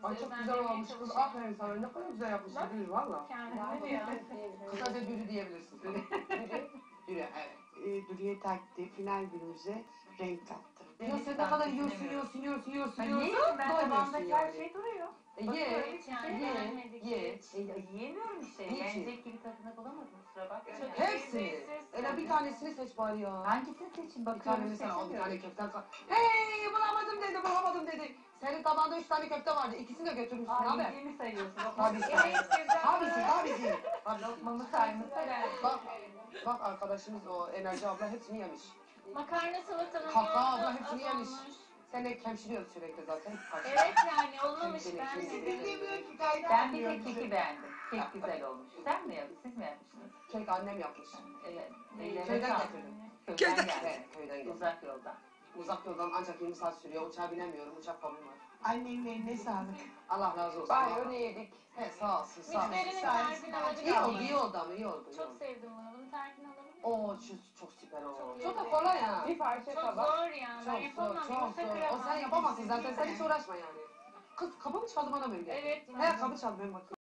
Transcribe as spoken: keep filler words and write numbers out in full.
Ay çok güzel özenmeye olmuş kız. çalışıyorum. Aferin sana. Ne kadar güzel yapmışsın Bak. Dürü valla. Kendime diyor. Kısaca Dürü diyebilirsin. Dürü. Dürü evet. e, Dürüye taktiği final günümüze renk kattı. Ya sen ne kadar yiyorsun, yiyorsun, yiyorsun, yiyorsun, Ben yiyorsun. yiyorum, ben doymuyorsun tabağımdaki her yani. şey duruyor. E, ye, Bakıyorum hiç yani ye, beğenmedik ye. hiç. E, ya, yiyemiyorum işte. Niçin? Yenecek gibi tadını bulamadım. Kusura bakma. Çok yani. Hepsini. lezzetsiz. Öyle bir tanesini seç bari ya. Hangisini seçeyim? Bir tane Bakıyorum mesela al bir seçemiyorum. tane köften kal. Hey bulamadım dedi, bulamadım dedi. Senin tabağında üç tane köfte vardı. İkisini de götürmüşsün Aa, abi. yediğimi sayıyorsun. Tabii Evet, sen. birden Tabii böyle. tabii. Tabii. Lokmamı saymışsın. Bak, bak arkadaşımız o Enerji abla hepsini yemiş. Makarna salatanın Kaka abla yoğurdu hepsini az yemiş. olmuş. Sen de hemşiriyorsun sürekli zaten. Evet yani olmamış Kimsenin ben kimsenin de. bilmiyor ki kaynağı Ben bir diyor tek bize. keki beğendim. Kek güzel olmuş. Sen mi yaptın? Siz mi yapmışsınız? Kek annem yapmış. Evet. Köyden sağlık. getirdim. Köyden geldi. Evet, köyden geldim. Uzak yoldan. Uzak yoldan ancak yirmi saat sürüyor. Uçağa binemiyorum. Uçak kabım var. Annenin eline sağlık. Allah razı olsun. Bari onu yedik. He sağ olsun sağ olsun. Müşterinin Sağ olsun. tarifini alabilir İyi oldu miyim? iyi oldu ama iyi oldu. iyi Çok oldu. sevdim bunu. Bunun tarifini alabilir miyim? Oo çok, çok süper oldu. Çok Çok da lezzetli. kolay ha. Bir parça Çok kabak. zor ya. Ben Çok zor, yapamam. çok Yumurta zor. O kıramam. sen yapamazsın zaten. Sen hiç uğraşma yani. Kız kapı mı çaldı bana mı? Evet. He kapı çaldı ben bakayım.